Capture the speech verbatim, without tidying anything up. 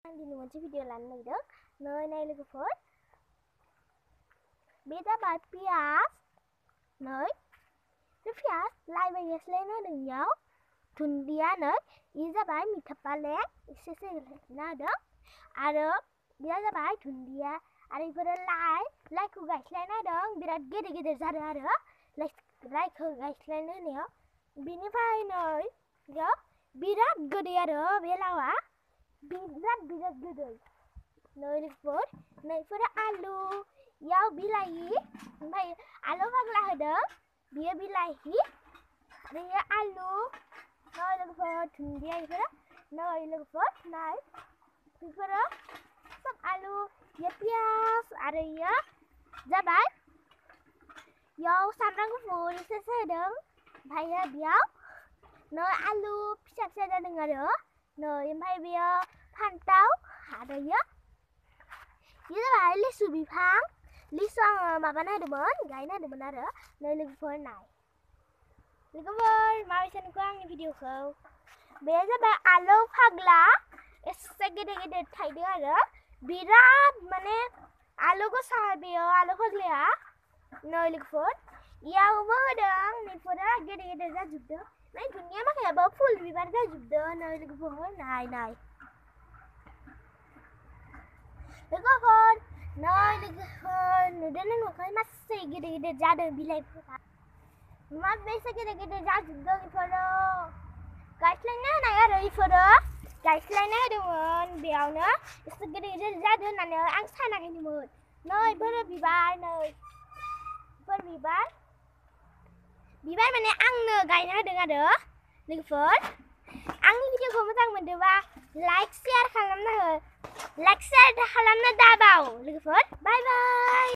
दिन मोनसे भिडिअ लानो नागिरदों नै नाय लोगोफोर बे जाबाय पियाज नै बे पियाज लाइ बायगासिनो होदों इयाव दुन्दिया नै इ जाबाय मिठा पालें एसे एसे होना होदों आरो बेया जाबाय दुन्दिया आरो इफोरो लाइ लाइखौ गायस्लायना होदों बिराद गेदेर गेदेर जादों आरो लाइखौ गायस्लायनो होनायाव बिनिफ्राय नै इयाव बिराद गोदै आरो बे लावा बिराद बिराद गोदै नै लोगोफोर नैफोरो आलु इयाव बिलाहि ओमफ्राय आलु फाग्ला होदों बियो बिलाहि आरो इयो आलु नै लोगोफोर दुन्दिया इफोरो नै लोगोफोर नाय बेफोरो सब आलु इयो पियाज आरो इयो जाबाय इयाव सामब्राम गुफुर एसे एसे होदों ओमफ्राय बेयाव नै आलु फिसा फिसा जादों आरो नै ओमफ्राय बेयो फान्थाव आरो इयो इयो जाबाय लिसु बिफां लिसु आङो माबाना होदोंमोन गायना होदोंमोन आरो नै लोगोफोर नाय लोगोफोर माबायसा नुखो आंनि भिडिअखौ बे जाबाय आलु फाग्ला एसे गेदेर गेदेर थाइदों आरो बिराद माने आलु गोसा बेयो आलु फाग्लाया नै लोगोफोर इयावबो होदों नैफोरो गेदेर गेदेर जाजोबदों नै दुन्दिया माखायाबो फुल बिबार जाजोबदों नै लोगोफोर नाय नाय लोगोफोर नै लोगोफोर नुदोंना नुवाखै मासे गेदेर गेदेर जादों बिलाइफोरा माबेसे गेदेर गेदेर जाजोबदों इफोरो गायस्लायना होनाय आरो इफोरो गायस्लायना होदोंमोन बेयावनो एसे गेदेर गेदेर जादों होननानै आं सानाखैमोन नै इफोरो बिबार नै इफोर बिबार बिबार माने आंनो गायना होदों आरो लोगोफोर आंनि भिडिअखौ मोजां मोनदोंबा लाइक शेयार खालामना हो लाइक शेयार खालामनो दाबाव लोगोफोर